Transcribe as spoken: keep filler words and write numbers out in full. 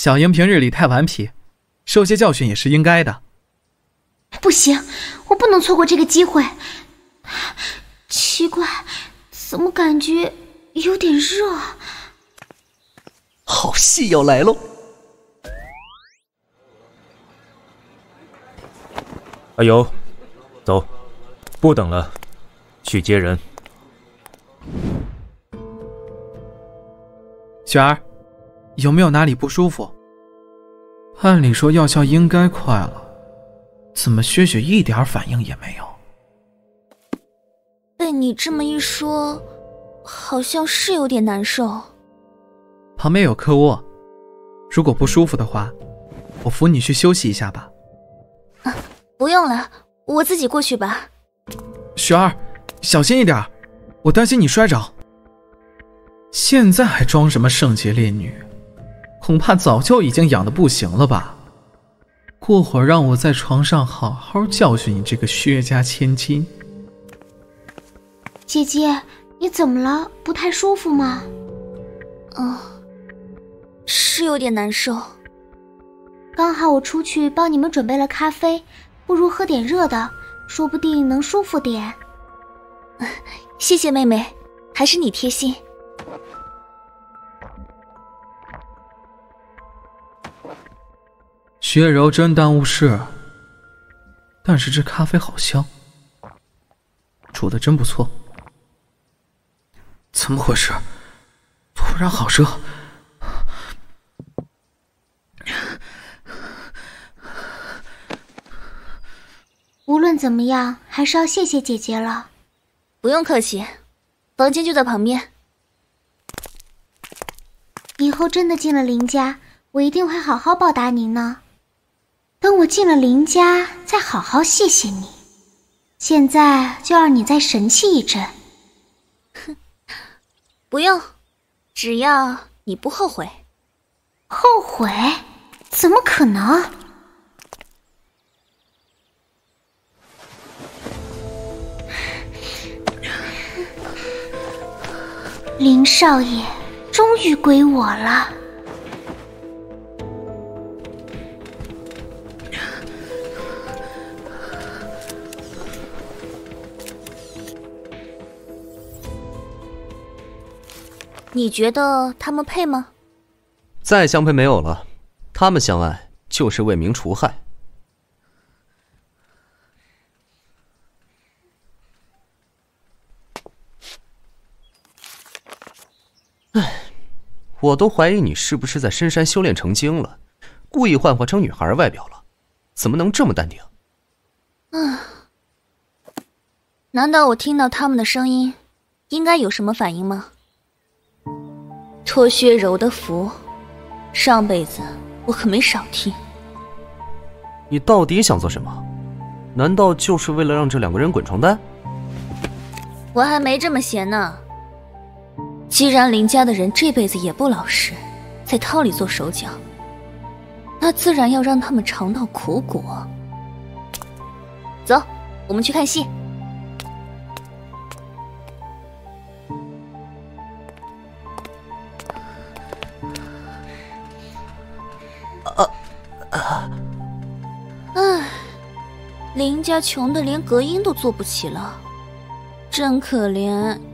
小英平日里太顽皮，受些教训也是应该的。 不行，我不能错过这个机会。奇怪，怎么感觉有点热？ 好戏要来喽！ 阿尤，走，不等了，去接人。 雪儿，有没有哪里不舒服？按理说药效应该快了，怎么薛雪一点反应也没有？ 被你这么一说，好像是有点难受。 旁边有客卧，如果不舒服的话，我扶你去休息一下吧。 啊，不用了，我自己过去吧。 雪儿，小心一点，我担心你摔着。现在还装什么圣洁烈女，恐怕早就已经痒得不行了吧。过会儿让我在床上好好教训你这个薛家千金。 姐姐，你怎么了？不太舒服吗？哦，是有点难受。刚好我出去帮你们准备了咖啡，不如喝点热的，说不定能舒服点。谢谢妹妹，还是你贴心。 薛柔真耽误事，但是这咖啡好香，煮得真不错。怎么回事？突然好热。 无论怎么样，还是要谢谢姐姐了。不用客气，房间就在旁边。以后真的进了林家，我一定会好好报答您呢。等我进了林家，再好好谢谢你。现在就让你再神气一阵。哼，不用，只要你不后悔。后悔？怎么可能？林少爷终于归我了。你觉得他们配吗？ 再相配没有了，他们相爱就是为民除害。唉，我都怀疑你是不是在深山修炼成精了，故意幻化成女孩外表了，怎么能这么淡定？ 啊，难道我听到他们的声音，应该有什么反应吗？托薛柔的福，上辈子我可没少听。 你到底想做什么？难道就是为了让这两个人滚床单？ 我还没这么闲呢。既然林家的人这辈子也不老实，在套里做手脚，那自然要让他们尝到苦果。走，我们去看戏。唉，林家穷的连隔音都做不起了，真可怜